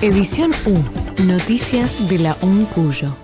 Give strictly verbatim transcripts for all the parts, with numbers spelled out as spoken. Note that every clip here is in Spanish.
Edición U. Noticias de la U N Cuyo.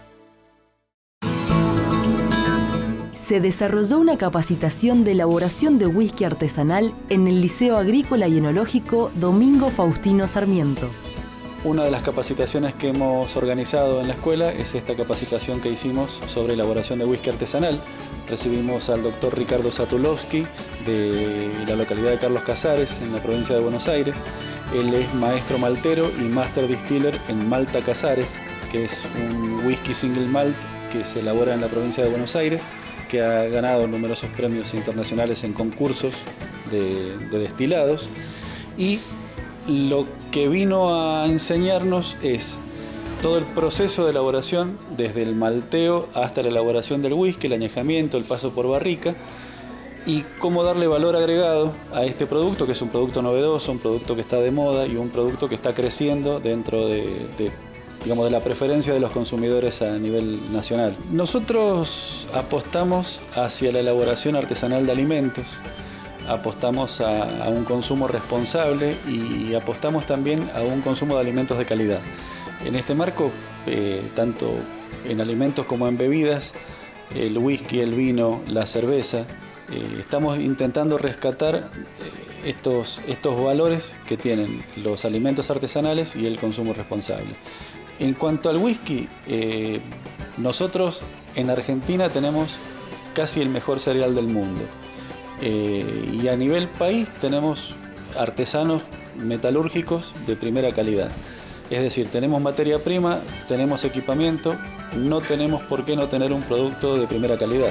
Se desarrolló una capacitación de elaboración de whisky artesanal en el Liceo Agrícola y Enológico Domingo Faustino Sarmiento. Una de las capacitaciones que hemos organizado en la escuela es esta capacitación que hicimos sobre elaboración de whisky artesanal. Recibimos al doctor Ricardo Satulowski de la localidad de Carlos Casares, en la provincia de Buenos Aires. Él es maestro maltero y master distiller en Malta Casares, que es un whisky single malt que se elabora en la provincia de Buenos Aires, que ha ganado numerosos premios internacionales en concursos de, de destilados. Y lo que vino a enseñarnos es todo el proceso de elaboración, desde el malteo hasta la elaboración del whisky, el añejamiento, el paso por barrica, y cómo darle valor agregado a este producto, que es un producto novedoso, un producto que está de moda y un producto que está creciendo dentro de, de, digamos, de la preferencia de los consumidores a nivel nacional. Nosotros apostamos hacia la elaboración artesanal de alimentos, apostamos a, a un consumo responsable y apostamos también a un consumo de alimentos de calidad. En este marco, eh, tanto en alimentos como en bebidas, el whisky, el vino, la cerveza, eh, estamos intentando rescatar eh, estos, estos valores que tienen los alimentos artesanales y el consumo responsable. En cuanto al whisky, eh, nosotros en Argentina tenemos casi el mejor cereal del mundo. Eh, y a nivel país tenemos artesanos metalúrgicos de primera calidad. Es decir, tenemos materia prima, tenemos equipamiento, no tenemos por qué no tener un producto de primera calidad.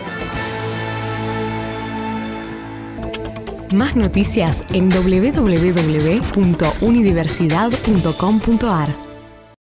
Más noticias en doble u doble u doble u punto unidiversidad punto com punto ar.